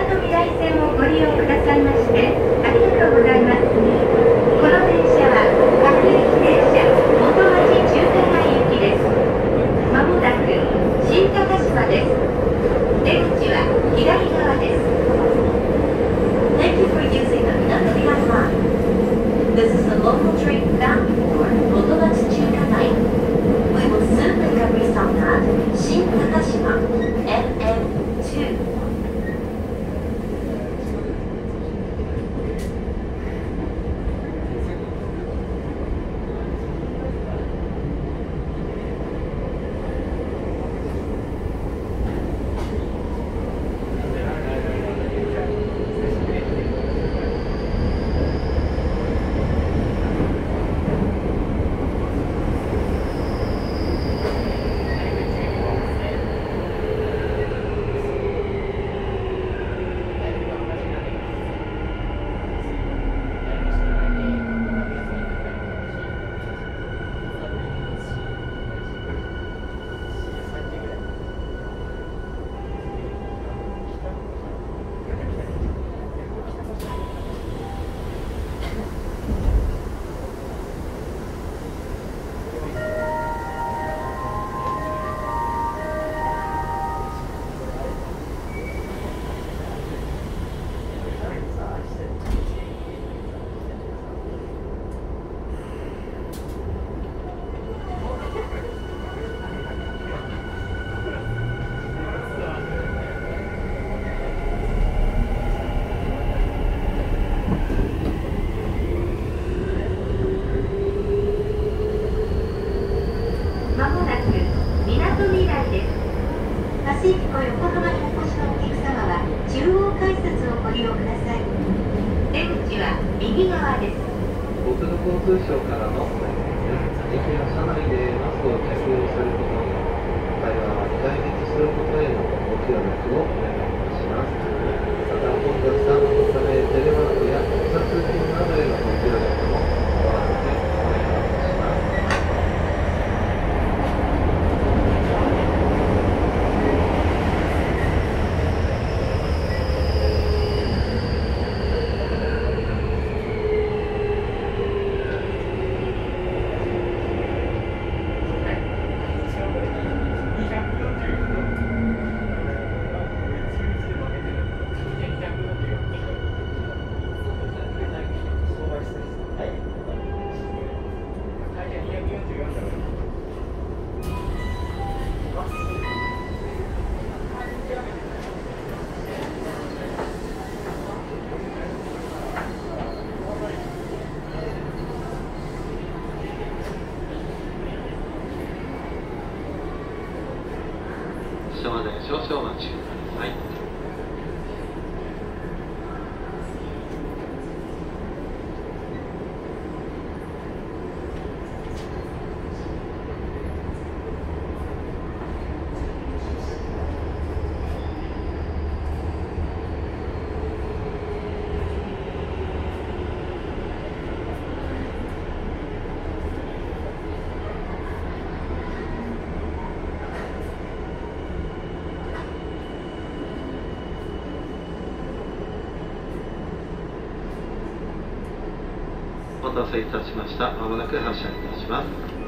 とみらい線をご利用くださいましてありがとうございます。この電車は各駅停車元町中華街行きです。まもなく新高島です。出口は左側です。Thank you for using the Minatomirai line. This is the local train bound for Motomachi Chukai. We will soon make a restop at Shin Takashima NN2. 国土交通省からのお願いです。駅や車内でマスクを着用することや、会話は控えめにすることへのご協力をお願いいたします。また、混雑緩和のため、テレワークやお札金などへのご協力も合わせてお願いいたします。車まで少々お待ちください。お待たせいたしました。まもなく発車いたします。